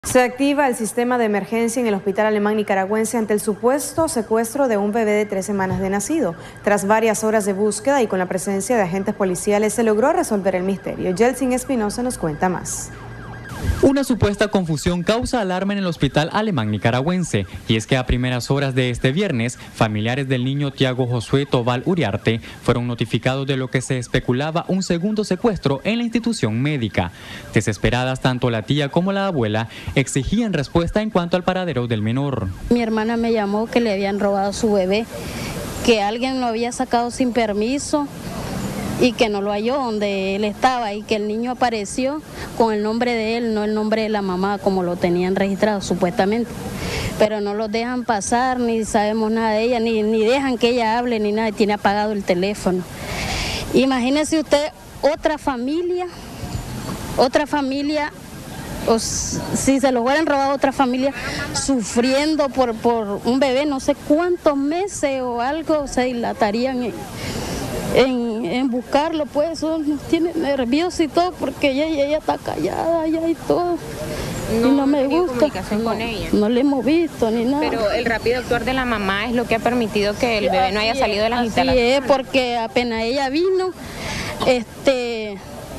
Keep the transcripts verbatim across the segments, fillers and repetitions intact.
Se activa el sistema de emergencia en el Hospital Alemán Nicaragüense ante el supuesto secuestro de un bebé de tres semanas de nacido. Tras varias horas de búsqueda y con la presencia de agentes policiales se logró resolver el misterio. Yeltsin Espinosa nos cuenta más. Una supuesta confusión causa alarma en el Hospital Alemán Nicaragüense, y es que a primeras horas de este viernes, familiares del niño Tiago Josué Tobal Uriarte fueron notificados de lo que se especulaba un segundo secuestro en la institución médica. Desesperadas, tanto la tía como la abuela exigían respuesta en cuanto al paradero del menor. Mi hermana me llamó que le habían robado su bebé, que alguien lo había sacado sin permiso y que no lo halló donde él estaba, y que el niño apareció con el nombre de él, no el nombre de la mamá como lo tenían registrado supuestamente. Pero no los dejan pasar, ni sabemos nada de ella, ni, ni dejan que ella hable, ni nada, tiene apagado el teléfono. Imagínese usted otra familia, otra familia, o si se lo hubieran robado a otra familia, sufriendo por, por un bebé, no sé cuántos meses o algo se dilatarían en, en, en buscarlo, pues eso nos tiene nerviosos y todo, porque ella, ella está callada ya y todo. No, y no me no gusta, comunicación no, con ella. No le hemos visto ni nada. Pero el rápido actuar de la mamá es lo que ha permitido que el bebé no haya salido de las instalaciones. Sí, porque apenas ella vino, este,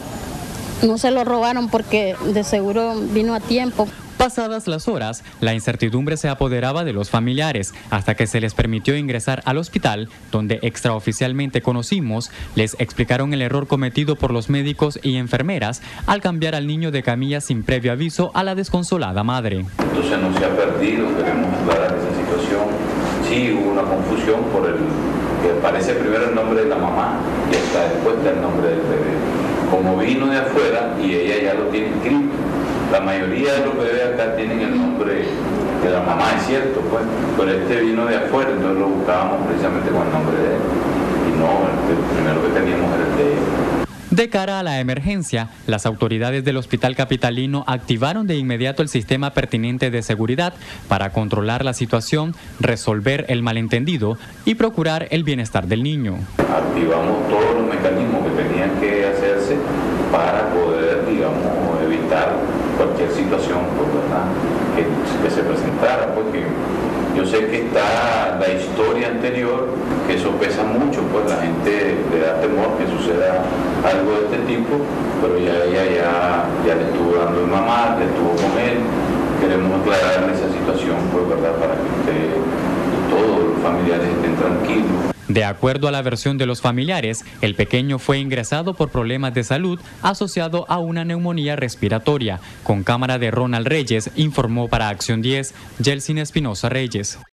no se lo robaron porque de seguro vino a tiempo. Pasadas las horas, la incertidumbre se apoderaba de los familiares hasta que se les permitió ingresar al hospital, donde extraoficialmente conocimos, les explicaron el error cometido por los médicos y enfermeras al cambiar al niño de camilla sin previo aviso a la desconsolada madre. Entonces no se ha perdido, queremos aclarar esa situación. Sí hubo una confusión por el que aparece primero el nombre de la mamá y hasta después está el nombre del bebé. Como vino de afuera y ella ya lo tiene inscrito. La mayoría de los bebés acá tienen el nombre de la mamá, es cierto, pues, pero este vino de afuera, entonces lo buscábamos precisamente con el nombre de él. Y no, el primero que teníamos era el de él. De cara a la emergencia, las autoridades del Hospital Capitalino activaron de inmediato el sistema pertinente de seguridad para controlar la situación, resolver el malentendido y procurar el bienestar del niño. Activamos todos los mecanismos que tenían que hacerse para poder, digamos, evitar cualquier situación, pues, ¿verdad? Que, que se presentara, porque yo sé que está la historia anterior, que eso pesa mucho, pues la gente le da temor que suceda algo de este tipo, pero ya ella ya, ya le estuvo dando el mamá, le estuvo con él. Queremos aclarar esa situación, pues, ¿verdad? Para que usted y todos los familiares estén tranquilos. De acuerdo a la versión de los familiares, el pequeño fue ingresado por problemas de salud asociado a una neumonía respiratoria. Con cámara de Ronald Reyes, informó para Acción diez, Yeltsin Espinosa Reyes.